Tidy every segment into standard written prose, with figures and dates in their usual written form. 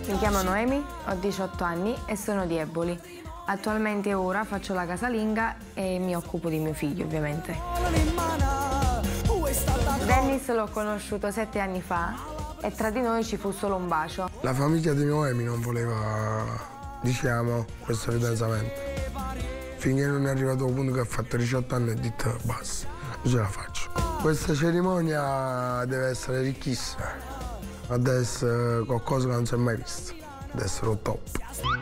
Mi chiamo Noemi, ho 18 anni e sono di Eboli. Attualmente ora faccio la casalinga e mi occupo di mio figlio, ovviamente. Dennis l'ho conosciuto 7 anni fa e tra di noi ci fu solo un bacio. La famiglia di Noemi non voleva, diciamo, questo fidanzamento. Finché non è arrivato al punto che ha fatto 18 anni e ha detto basta, non ce la faccio. Questa cerimonia deve essere ricchissima. Deve essere qualcosa che non si è mai visto. Deve essere un top.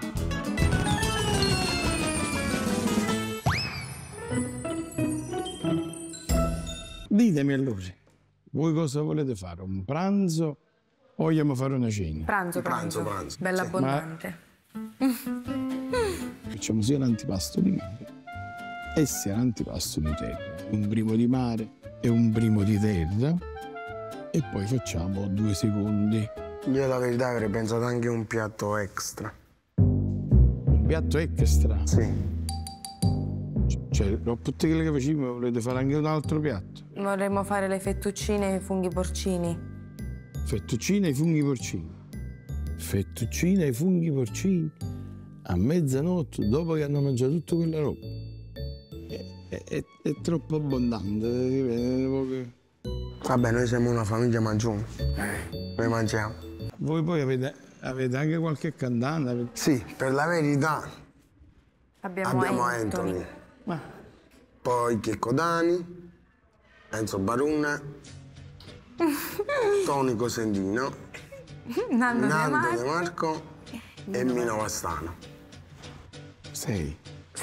Ditemi allora, voi cosa volete fare? Un pranzo o vogliamo fare una cena? Pranzo. Bella abbondante. Facciamo sia l'antipasto di mare e sia l'antipasto di terra. Un primo di mare e un primo di terra. E poi facciamo 2 secondi. Io la verità avrei pensato anche a un piatto extra. Un piatto extra? Sì. Cioè, dopo tutte quelle che facciamo, volete fare anche un altro piatto? Vorremmo fare le fettuccine e i funghi porcini. Fettuccine e funghi porcini. Fettuccine e funghi porcini a mezzanotte, dopo che hanno mangiato tutta quella roba. È troppo abbondante. Vabbè, noi siamo una famiglia mangione. Noi mangiamo. Voi poi avete anche qualche cantante? Sì, per la verità Abbiamo Anthony. Poi Checco Dani, Enzo Baruna, Tony Cosentino, Nando De Marco e Mino Vastano. 6.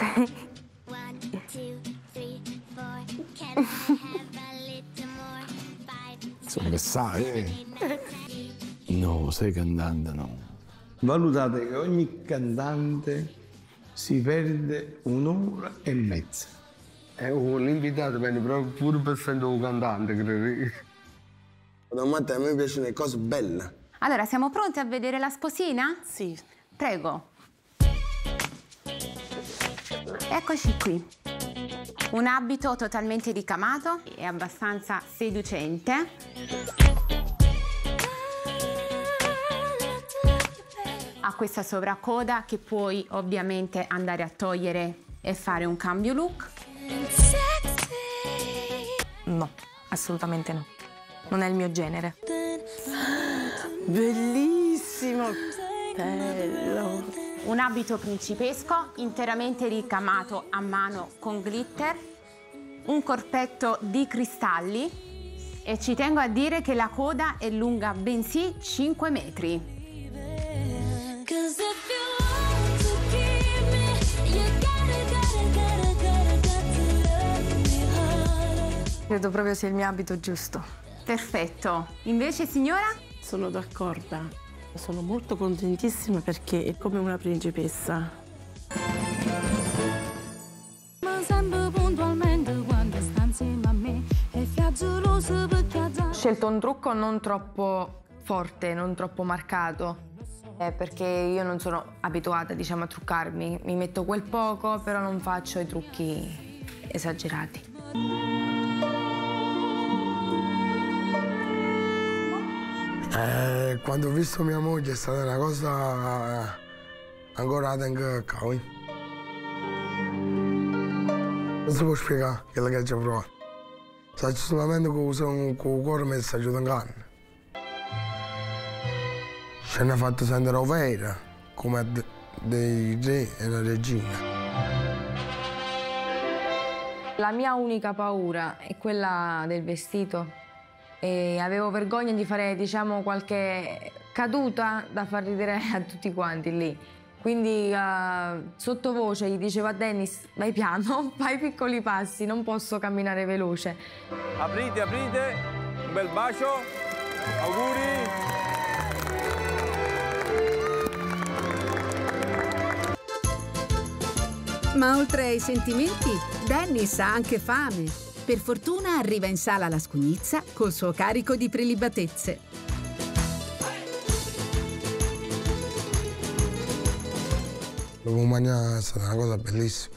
Sono messaggi. No, 6 cantante no. Valutate che ogni cantante si perde 1 ora e mezza. L'invitato viene proprio pure per essere un cantante, credo. Da Matteo a me piacciono le cose belle. Allora, siamo pronti a vedere la sposina? Sì. Prego. Eccoci qui. Un abito totalmente ricamato e abbastanza seducente. Ha questa sovraccoda che puoi ovviamente andare a togliere e fare un cambio look. No, assolutamente no. Non è il mio genere. Bellissimo! Bello! Un abito principesco, interamente ricamato a mano con glitter. Un corpetto di cristalli. E ci tengo a dire che la coda è lunga bensì 5 metri. Credo proprio sia il mio abito giusto. Perfetto. Invece, signora? Sono d'accordo. Sono molto contentissima perché è come una principessa. Ho scelto un trucco non troppo forte, non troppo marcato. Perché io non sono abituata, diciamo, a truccarmi. Mi metto quel poco, però non faccio i trucchi esagerati. Quando ho visto mia moglie è stata una cosa ancora a cavolo. Non si può spiegare quello che ci ho provato. Saccio solamente che con il cuore mi sta aiutando in canna. Ci hanno fatto sentire vera, come dei re e una regina. La mia unica paura è quella del vestito. E avevo vergogna di fare, diciamo, qualche caduta da far ridere a tutti quanti lì. Quindi sottovoce gli dicevo a Dennis, vai piano, fai piccoli passi, non posso camminare veloce. Aprite, un bel bacio, auguri. Ma oltre ai sentimenti, Dennis ha anche fame. Per fortuna arriva in sala la scugnizza col suo carico di prelibatezze. Dopo mangiare è stata una cosa bellissima.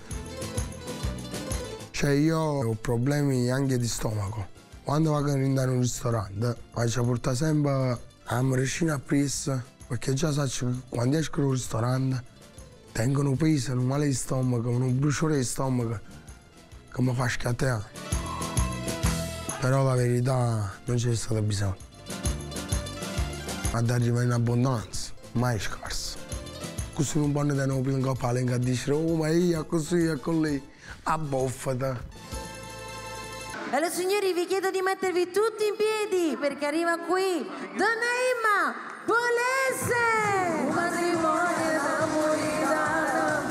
Cioè io ho problemi anche di stomaco. Quando vado ad andare in un ristorante, faccio portare sempre la morecina a presa Perché già sai che quando esco dal ristorante tengono peso, un male di stomaco, un bruciore di stomaco che mi fa scattare. Però la verità non c'è stato bisogno. Ad arrivare in abbondanza, mai scarso. Così non può tenere un pingo a palenca a dire oh ma io così e con lei, abboffata. Allora signori vi chiedo di mettervi tutti in piedi perché arriva qui Donna Imma Polese! Un matrimonio napolitano,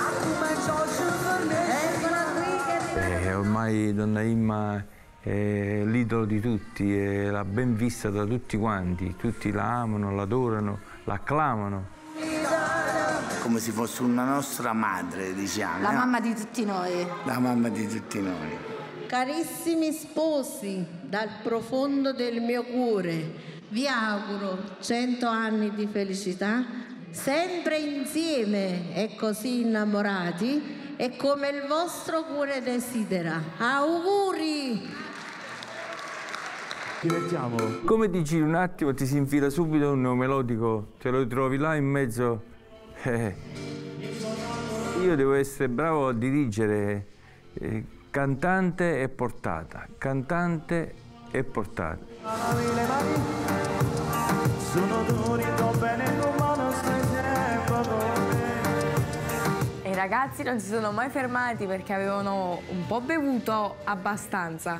eccola qui che ormai Donna Imma è l'idolo di tutti, è la ben vista da tutti quanti la amano, l'adorano, l'acclamano. Come se fosse una nostra madre, diciamo. La mamma di tutti noi. La mamma di tutti noi. Carissimi sposi, dal profondo del mio cuore, vi auguro 100 anni di felicità, sempre insieme e così innamorati, e come il vostro cuore desidera. Auguri! Come dici un attimo ti si infila subito un melodico, te lo trovi là in mezzo. Io devo essere bravo a dirigere. Cantante e portata, cantante e portata. E i ragazzi non si sono mai fermati perché avevano un po' bevuto abbastanza.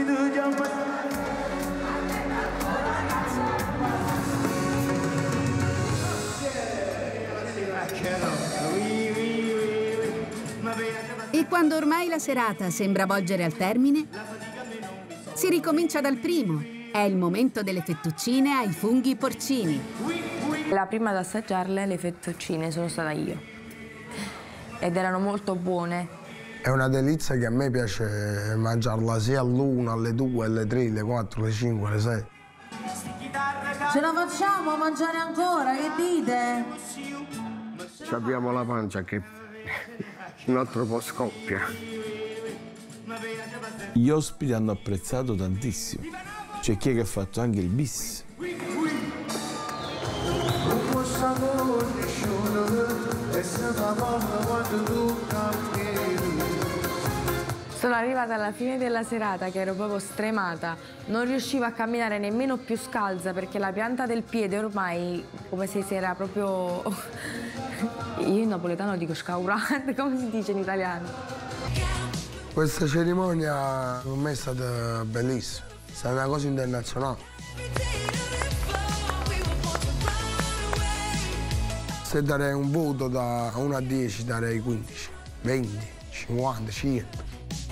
E quando ormai la serata sembra volgere al termine, si ricomincia dal primo. È il momento delle fettuccine ai funghi porcini. La prima ad assaggiarle, le fettuccine, sono stata io. Ed erano molto buone. È una delizia che a me piace mangiarla sia all'1, alle 2, alle 3, alle 4, alle 5, alle 6. ce la facciamo a mangiare ancora, che dite? Abbiamo la pancia che un altro po' scoppia. Gli ospiti hanno apprezzato tantissimo. C'è chi ha fatto anche il bis. Sono arrivata alla fine della serata che ero proprio stremata, non riuscivo a camminare nemmeno più scalza perché la pianta del piede ormai come se si era proprio... Io in napoletano dico scaurata, come si dice in italiano? Questa cerimonia per me è stata bellissima, è stata una cosa internazionale. Se darei un voto da 1 a 10 darei 15, 20, 50, 100.